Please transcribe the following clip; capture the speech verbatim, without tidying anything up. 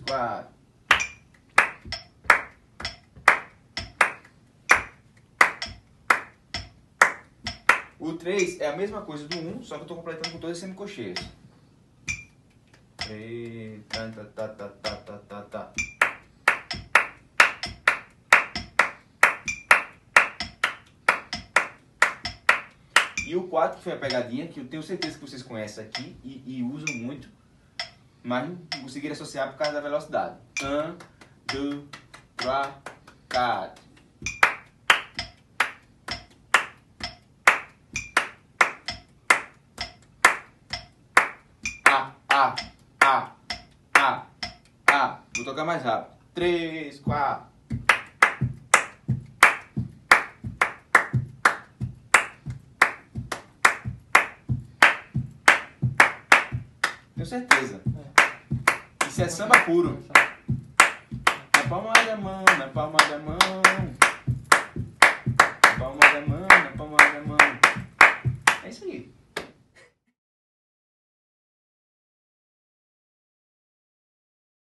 quatro. O três é a mesma coisa do um, só que eu estou completando com todas as semicolcheias. três, tá, tá, tá, tá, tá, tá, tá. E o quatro, que foi a pegadinha, que eu tenho certeza que vocês conhecem aqui e, e usam muito, mas não conseguiram associar por causa da velocidade. um, dois, três, quatro. A, A, A, A, A. Vou tocar mais rápido. três, quatro. Tenho certeza. Isso é samba puro. Na palma da mão, na palma da mão.